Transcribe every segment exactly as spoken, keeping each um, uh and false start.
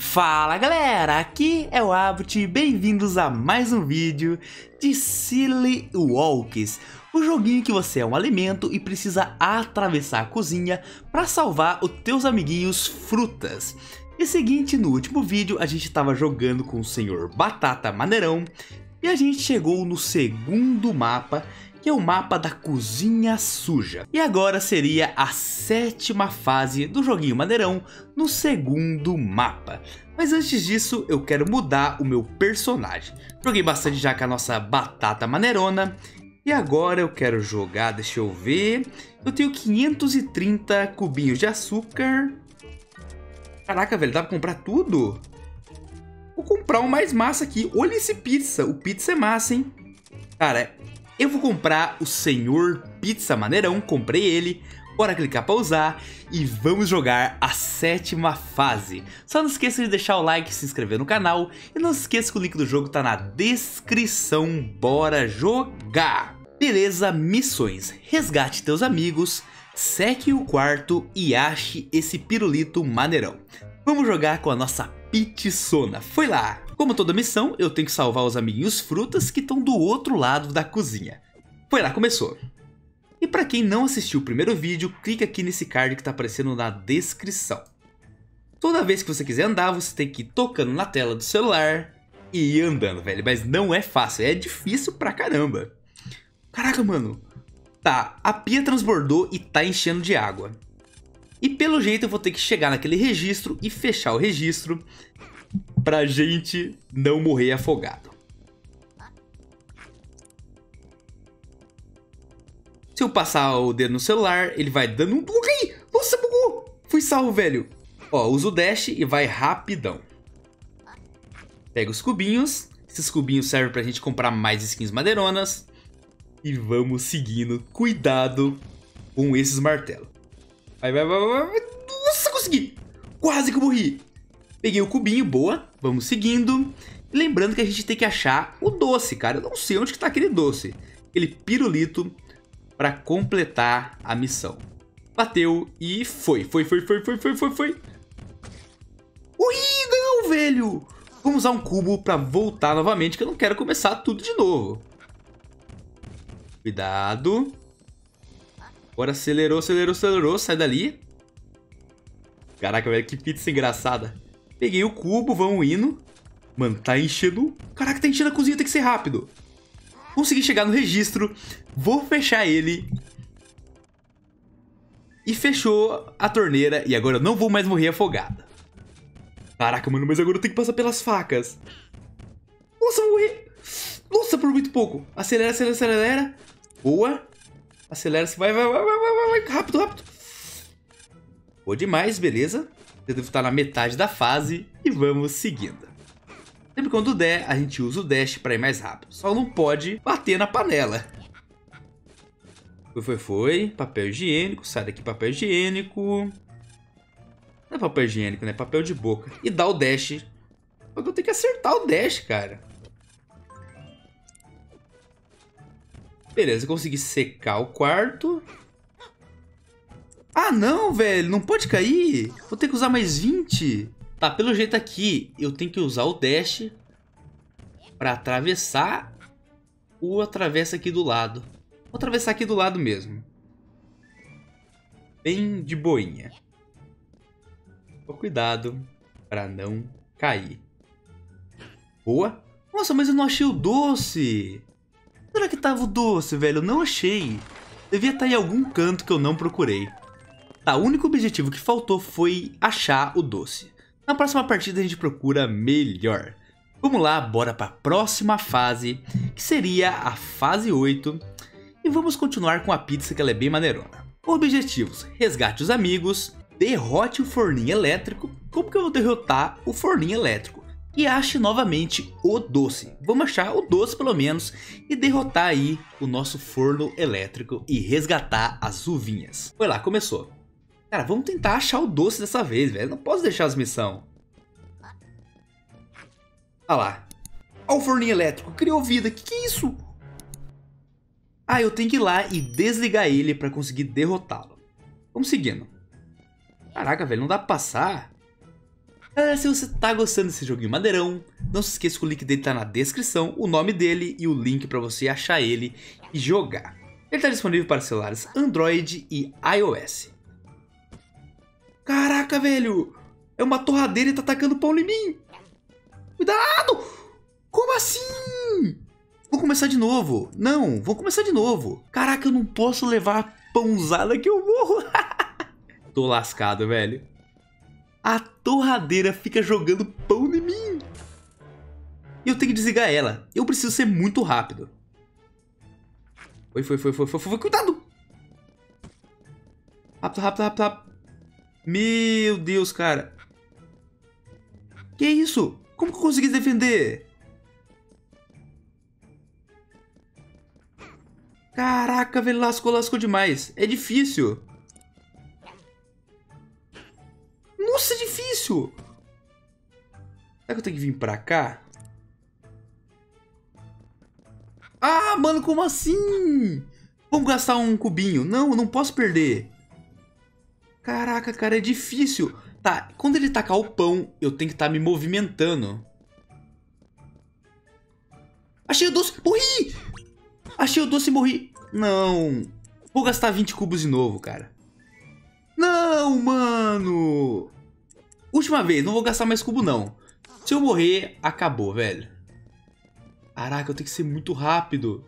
Fala galera, aqui é o Abut, bem-vindos a mais um vídeo de Silly Walks, o joguinho que você é um alimento e precisa atravessar a cozinha para salvar os teus amiguinhos frutas. E seguinte, no último vídeo a gente estava jogando com o senhor Batata Maneirão e a gente chegou no segundo mapa, que é o mapa da cozinha suja. E agora seria a sétima fase do joguinho Maneirão no segundo mapa. Mas antes disso, eu quero mudar o meu personagem. Joguei bastante já com a nossa Batata Maneirona. E agora eu quero jogar, deixa eu ver. Eu tenho quinhentos e trinta cubinhos de açúcar. Caraca, velho, dá pra comprar tudo? Vou comprar um mais massa aqui. Olha esse pizza, o pizza é massa, hein? Cara, eu vou comprar o senhor Pizza Maneirão, comprei ele. Bora clicar para usar e vamos jogar a sétima fase. Só não esqueça de deixar o like, se inscrever no canal e não se esqueça que o link do jogo tá na descrição. Bora jogar! Beleza, missões. Resgate teus amigos, seque o quarto e ache esse pirulito maneirão. Vamos jogar com a nossa Pizzona. Foi lá! Como toda missão, eu tenho que salvar os amiguinhos frutas que estão do outro lado da cozinha. Foi lá, começou! E para quem não assistiu o primeiro vídeo, clica aqui nesse card que está aparecendo na descrição. Toda vez que você quiser andar, você tem que ir tocando na tela do celular e ir andando, velho. Mas não é fácil, é difícil pra caramba. Caraca, mano. Tá, a pia transbordou e tá enchendo de água. E pelo jeito eu vou ter que chegar naquele registro e fechar o registro pra gente não morrer afogado. Se eu passar o dedo no celular, ele vai dando um bug aí. Nossa, bugou. Fui salvo, velho. Ó, usa o dash e vai rapidão. Pega os cubinhos. Esses cubinhos servem pra gente comprar mais skins madeironas. E vamos seguindo. Cuidado com esses martelos. Vai, vai, vai, vai, vai. Nossa, consegui. Quase que eu morri. Peguei o cubinho, boa. Vamos seguindo. E lembrando que a gente tem que achar o doce, cara. Eu não sei onde que tá aquele doce. Aquele pirulito para completar a missão. Bateu e foi. Foi, foi, foi, foi, foi, foi, foi. Ui, não, velho. Vamos usar um cubo para voltar novamente, que eu não quero começar tudo de novo. Cuidado. Agora acelerou, acelerou, acelerou. Sai dali. Caraca, velho, que pizza engraçada. Peguei o cubo, vamos indo. Mano, tá enchendo. Caraca, tá enchendo a cozinha, tem que ser rápido. Consegui chegar no registro. Vou fechar ele. E fechou a torneira. E agora eu não vou mais morrer afogado. Caraca, mano, mas agora eu tenho que passar pelas facas. Nossa, eu vou morrer. Nossa, por muito pouco. Acelera, acelera, acelera. Boa. Acelera, vai, vai, vai, vai, vai, vai. Rápido, rápido. Boa demais, beleza. Eu devo estar na metade da fase. E vamos seguindo. Sempre quando der, a gente usa o dash para ir mais rápido. Só não pode bater na panela. Foi, foi, foi. Papel higiênico. Sai daqui, papel higiênico. Não é papel higiênico, né? Papel de boca. E dá o dash. Só que eu tenho que acertar o dash, cara. Beleza, eu consegui secar o quarto. Ah, não, velho. Não pode cair. Vou ter que usar mais vinte. Tá, pelo jeito aqui, eu tenho que usar o dash para atravessar ou atravessa aqui do lado. Vou atravessar aqui do lado mesmo. Bem de boinha. Com cuidado para não cair. Boa. Nossa, mas eu não achei o doce. Onde é que tava o doce, velho? Eu não achei. Devia estar em algum canto que eu não procurei. Tá, o único objetivo que faltou foi achar o doce. Na próxima partida a gente procura melhor. Vamos lá, bora para a próxima fase, que seria a fase oito. E vamos continuar com a pizza, que ela é bem maneirona. Objetivos: resgate os amigos, derrote o forninho elétrico. Como que eu vou derrotar o forninho elétrico? E ache novamente o doce. Vamos achar o doce pelo menos e derrotar aí o nosso forno elétrico e resgatar as uvinhas. Foi lá, começou. Cara, vamos tentar achar o doce dessa vez, velho. Não posso deixar as missões. Olha lá. Olha o forninho elétrico. Criou vida. Que que é isso? Ah, eu tenho que ir lá e desligar ele para conseguir derrotá-lo. Vamos seguindo. Caraca, velho. Não dá pra passar. Galera, se você tá gostando desse joguinho maneirão, não se esqueça que o link dele tá na descrição, o nome dele e o link pra você achar ele e jogar. Ele tá disponível para celulares Android e iOS. Caraca, velho! É uma torradeira e tá atacando pão em mim! Cuidado! Como assim? Vou começar de novo. Não, vou começar de novo. Caraca, eu não posso levar pãozada que eu morro. Tô lascado, velho. A torradeira fica jogando pão em mim. E eu tenho que desligar ela. Eu preciso ser muito rápido. Foi, foi, foi, foi, foi, foi. Cuidado! Rápido, rápido, rápido, rápido. Meu Deus, cara. Que isso? Como que eu consegui defender? Caraca, velho, lascou, lascou demais. É difícil. Nossa, é difícil. Será que eu tenho que vir pra cá? Ah, mano, como assim? Vamos gastar um cubinho. Não, eu não posso perder. Caraca, cara, é difícil. Tá, quando ele tacar o pão, eu tenho que estar me movimentando. Achei o doce, morri! Achei o doce e morri. Não. Vou gastar vinte cubos de novo, cara. Não, mano. Última vez, não vou gastar mais cubo, não. Se eu morrer, acabou, velho. Caraca, eu tenho que ser muito rápido.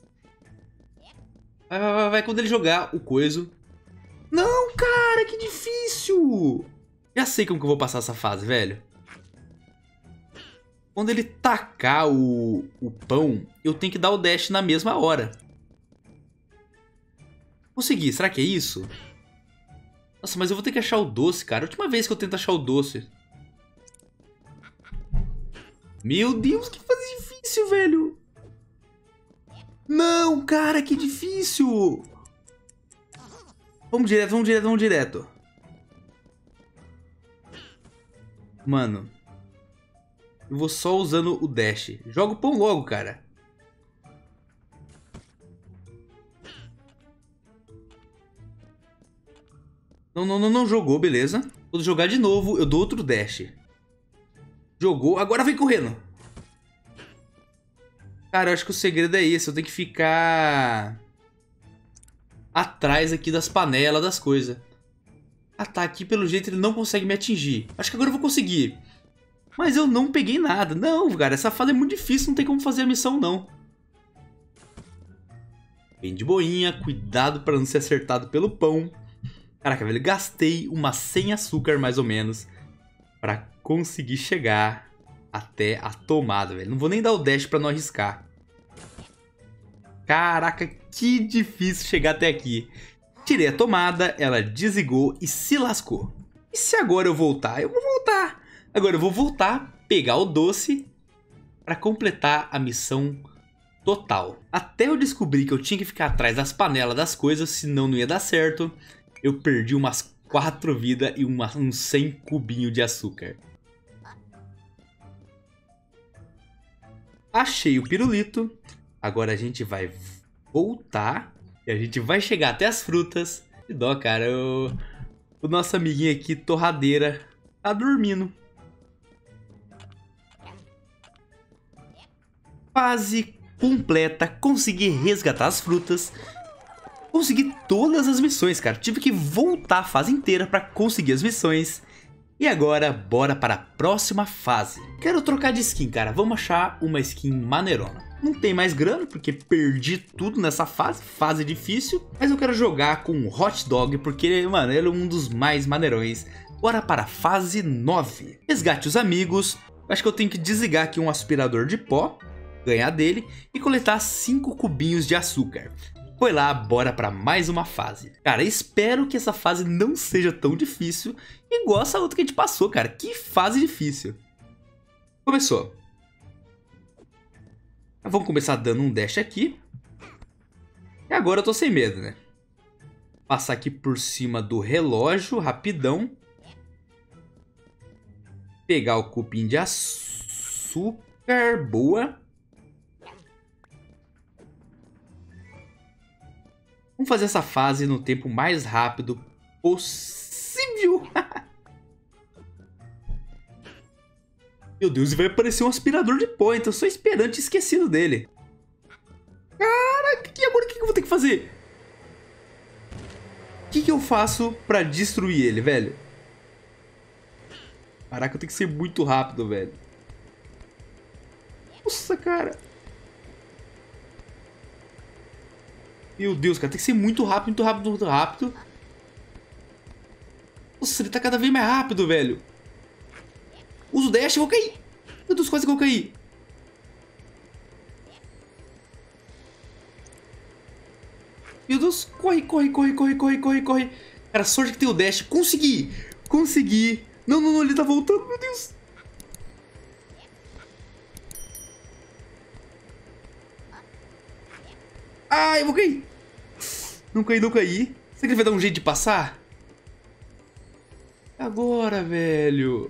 Vai, vai, vai, vai. Quando ele jogar o coiso. Não, cara, que difícil. Já sei como que eu vou passar essa fase, velho. Quando ele tacar o, o pão, eu tenho que dar o dash na mesma hora. Consegui, será que é isso? Nossa, mas eu vou ter que achar o doce, cara. A última vez que eu tento achar o doce. Meu Deus, que fase difícil, velho. Não, cara, que difícil. Vamos direto, vamos direto, vamos direto. Mano. Eu vou só usando o dash. Joga o pão logo, cara. Não, não, não, não jogou, beleza. Vou jogar de novo, eu dou outro dash. Jogou, agora vem correndo. Cara, eu acho que o segredo é esse. Eu tenho que ficar atrás aqui das panelas, das coisas. Ah tá, aqui pelo jeito ele não consegue me atingir. Acho que agora eu vou conseguir. Mas eu não peguei nada. Não, cara, essa fase é muito difícil, não tem como fazer a missão, não. Bem de boinha, cuidado para não ser acertado pelo pão. Caraca, velho, gastei umas cem açúcar, mais ou menos, para conseguir chegar até a tomada, velho. Não vou nem dar o dash para não arriscar. Caraca, que difícil chegar até aqui. Tirei a tomada, ela desligou e se lascou. E se agora eu voltar? Eu vou voltar. Agora eu vou voltar, pegar o doce para completar a missão total. Até eu descobrir que eu tinha que ficar atrás das panelas das coisas, senão não ia dar certo. Eu perdi umas quatro vidas e uma, uns cem cubinhos de açúcar. Achei o pirulito. Agora a gente vai voltar e a gente vai chegar até as frutas. Que dó, cara. O, o nosso amiguinho aqui, torradeira, tá dormindo. Fase completa, consegui resgatar as frutas. Consegui todas as missões, cara. Tive que voltar a fase inteira pra conseguir as missões. E agora, bora para a próxima fase. Quero trocar de skin, cara. Vamos achar uma skin maneirona. Não tem mais grana, porque perdi tudo nessa fase. Fase difícil. Mas eu quero jogar com o Hot Dog, porque, mano, ele é um dos mais maneirões. Bora para a fase nove. Resgate os amigos. Acho que eu tenho que desligar aqui um aspirador de pó. Ganhar dele. E coletar cinco cubinhos de açúcar. Foi lá, bora pra mais uma fase. Cara, espero que essa fase não seja tão difícil igual essa outra que a gente passou, cara. Que fase difícil. Começou. Vamos começar dando um dash aqui. E agora eu tô sem medo, né? Passar aqui por cima do relógio, rapidão. Pegar o cupim de açúcar, boa. Vamos fazer essa fase no tempo mais rápido possível. Meu Deus, e vai aparecer um aspirador de pó, então eu sou esperante e esquecido dele. Caraca, e agora o que eu vou ter que fazer? O que, que eu faço pra destruir ele, velho? Caraca, eu tenho que ser muito rápido, velho. Nossa, cara. Meu Deus, cara, tem que ser muito rápido, muito rápido, muito rápido. Nossa, ele tá cada vez mais rápido, velho. Uso o dash, eu vou cair. Meu Deus, quase que eu caí. Meu Deus, corre, corre, corre, corre, corre, corre, corre. Cara, sorte que tem o dash. Consegui, consegui. Não, não, não, ele tá voltando, meu Deus. Ai, eu vou cair. Não caí, não caí. Será que ele vai dar um jeito de passar? Agora, velho.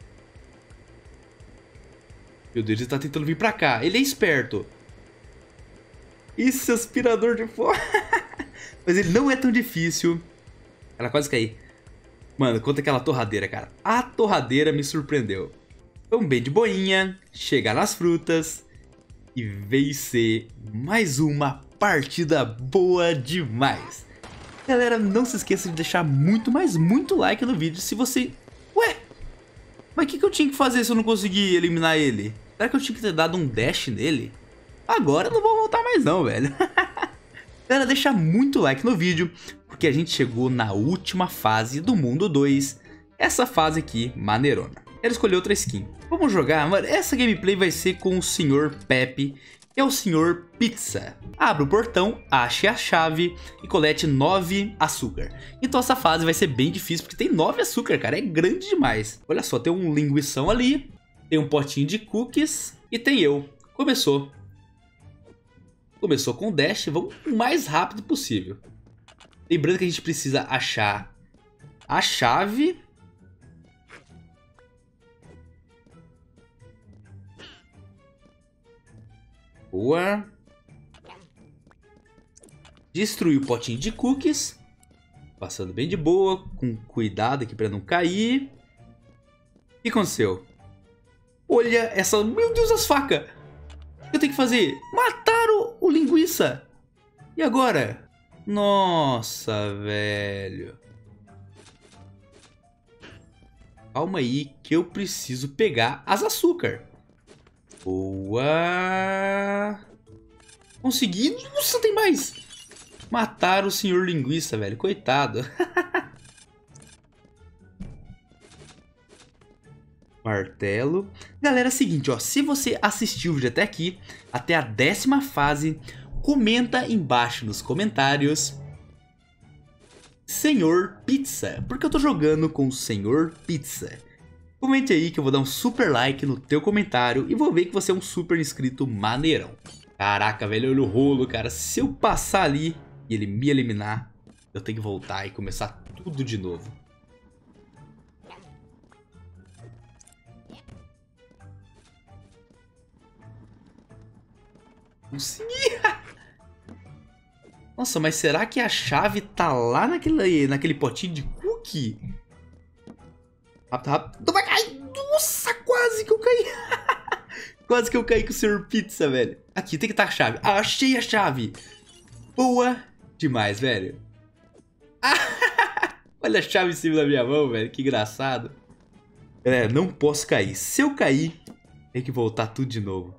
Meu Deus, ele tá tentando vir pra cá. Ele é esperto. Isso, aspirador de pó. Mas ele não é tão difícil. Ela quase caiu. Mano, conta aquela torradeira, cara. A torradeira me surpreendeu. Vamos bem de boinha, chegar nas frutas e vencer mais uma partida boa demais. Galera, não se esqueça de deixar muito, mas muito like no vídeo se você... Ué, mas o que, que eu tinha que fazer se eu não conseguir eliminar ele? Será que eu tinha que ter dado um dash nele? Agora eu não vou voltar mais não, velho. Galera, deixa muito like no vídeo, porque a gente chegou na última fase do mundo dois. Essa fase aqui, maneirona. Quero escolher outra skin. Vamos jogar, mano. Essa gameplay vai ser com o senhor Pepe, que é o senhor Pizza. Abra o portão, ache a chave e colete nove açúcar. Então essa fase vai ser bem difícil, porque tem nove açúcar, cara. É grande demais. Olha só, tem um linguição ali, tem um potinho de cookies e tem eu. Começou. Começou com o dash, vamos o mais rápido possível. Lembrando que a gente precisa achar a chave. Boa. Destruir o potinho de cookies. Passando bem de boa, com cuidado aqui para não cair. O que aconteceu? Olha essa... Meu Deus, as facas! O que eu tenho que fazer? Mataram o linguiça! E agora? Nossa, velho. Calma aí que eu preciso pegar as açúcar. Boa. Consegui. Nossa, tem mais. Mataram o senhor linguiça, velho. Coitado. Martelo. Galera, é o seguinte, ó. Se você assistiu o vídeo até aqui, até a décima fase, comenta embaixo nos comentários Senhor Pizza, porque eu tô jogando com o senhor Pizza. Comente aí que eu vou dar um super like no teu comentário e vou ver que você é um super inscrito maneirão. Caraca, velho, olha o rolo, cara. Se eu passar ali e ele me eliminar, eu tenho que voltar e começar tudo de novo. Consegui! Nossa, mas será que a chave tá lá naquele, naquele potinho de cookie? Rápido, rápido. Vai cair! Nossa, quase que eu caí! Quase que eu caí com o senhor Pizza, velho. Aqui, tem que estar a chave. Ah, achei a chave! Boa demais, velho. Olha a chave em cima da minha mão, velho. Que engraçado. Galera, não posso cair. Se eu cair, tem que voltar tudo de novo.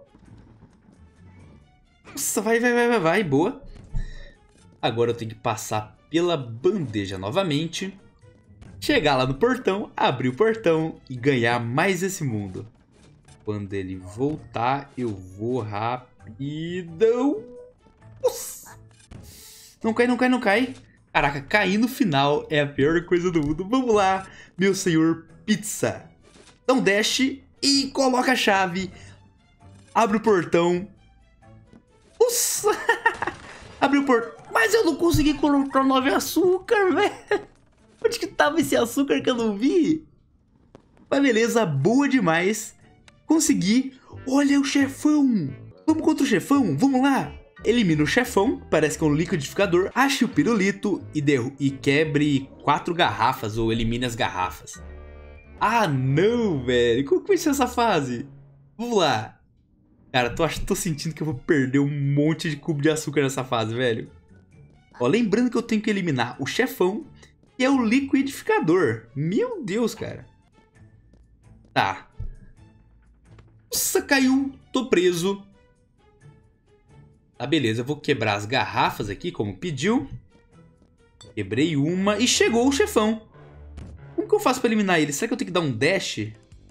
Nossa, vai, vai, vai, vai, vai. Boa. Agora eu tenho que passar pela bandeja novamente. Chegar lá no portão, abrir o portão e ganhar mais esse mundo. Quando ele voltar, eu vou rapidão. Nossa. Não cai, não cai, não cai. Caraca, cair no final é a pior coisa do mundo. Vamos lá, meu senhor Pizza. Dá um dash e coloca a chave. Abre o portão. Nossa. Abre o portão. Mas eu não consegui colocar nove açúcar, velho. Onde que tava esse açúcar que eu não vi? Mas beleza, boa demais. Consegui. Olha o chefão. Vamos contra o chefão? Vamos lá. Elimina o chefão, parece que é um liquidificador. Ache o pirulito e, e quebre quatro garrafas ou elimine as garrafas. Ah, não, velho. Como que vai ser essa fase? Vamos lá. Cara, tô, ach... tô sentindo que eu vou perder um monte de cubo de açúcar nessa fase, velho. Ó, lembrando que eu tenho que eliminar o chefão, que é o liquidificador. Meu Deus, cara. Tá. Nossa, caiu. Tô preso. Tá, beleza. Eu vou quebrar as garrafas aqui, como pediu. Quebrei uma e chegou o chefão. Como que eu faço pra eliminar ele? Será que eu tenho que dar um dash?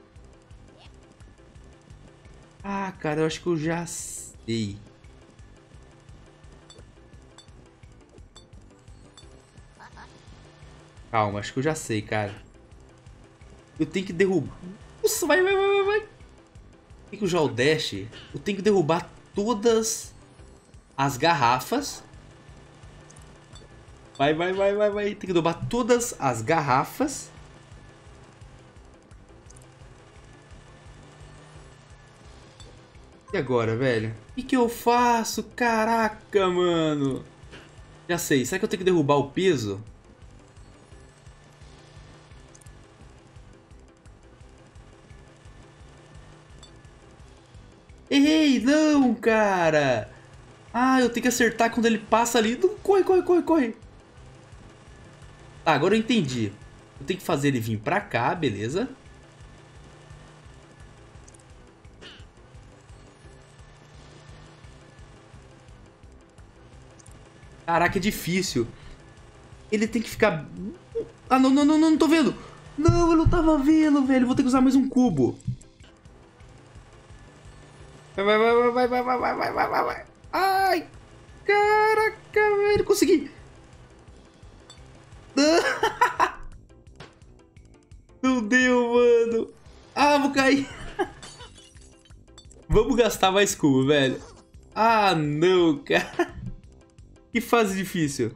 Ah, cara, eu acho que eu já sei. Calma, acho que eu já sei, cara. Eu tenho que derrubar... Nossa, vai, vai, vai, vai. Tem que usar o dash. Eu tenho que derrubar todas as garrafas. Vai, vai, vai, vai, vai. Tem que derrubar todas as garrafas. E agora, velho? O que que eu faço? Caraca, mano. Já sei. Será que eu tenho que derrubar o peso? Errei! Não, cara! Ah, eu tenho que acertar quando ele passa ali. Não, corre, corre, corre, corre. Tá, agora eu entendi. Eu tenho que fazer ele vir pra cá, beleza? Caraca, é difícil. Ele tem que ficar... Ah, não, não, não, não, não tô vendo. Não, eu não tava vendo, velho. Vou ter que usar mais um cubo. Vai, vai, vai, vai, vai, vai, vai, vai, vai, vai, vai. Ai, caraca, velho. Consegui. Não deu, mano. Ah, vou cair. Vamos gastar mais cubo, velho. Ah, não, cara. Que fase difícil.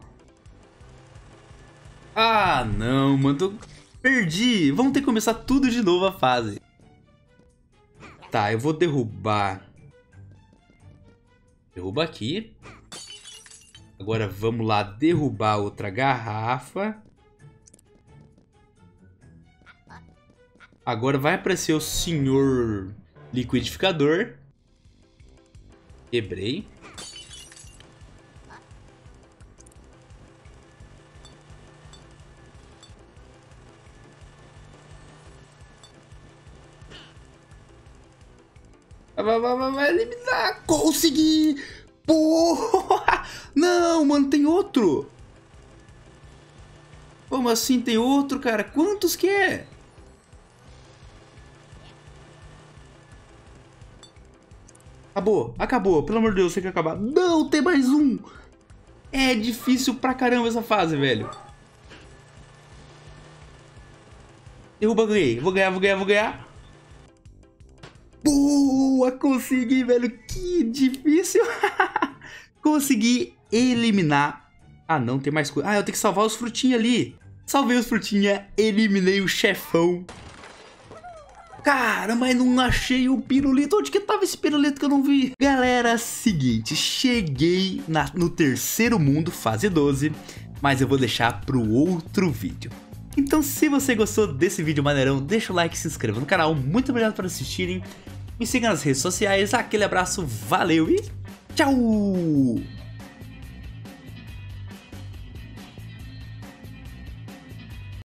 Ah, não, mano. Tô... Perdi. Vamos ter que começar tudo de novo a fase. Tá, eu vou derrubar. Derruba aqui. Agora vamos lá derrubar outra garrafa. Agora vai aparecer o senhor liquidificador. Quebrei. Vai, vai, vai, vai eliminar. Consegui! Porra! Não, mano, tem outro. Como assim tem outro, cara? Quantos que é? Acabou, acabou. Pelo amor de Deus, tem que acabar. Não, tem mais um. É difícil pra caramba essa fase, velho. Derruba, ganhei. Vou ganhar, vou ganhar, vou ganhar. Boa, consegui, velho. Que difícil. Consegui eliminar. Ah, não, tem mais coisa. Ah, eu tenho que salvar os frutinhos ali. Salvei os frutinhos, eliminei o chefão. Cara, mas não achei o pirulito. Onde que tava esse pirulito que eu não vi? Galera, seguinte, cheguei na, no terceiro mundo, fase doze, mas eu vou deixar pro outro vídeo. Então, se você gostou desse vídeo maneirão, deixa o like e se inscreva no canal. Muito obrigado por assistirem. Me siga nas redes sociais. Aquele abraço, valeu e tchau!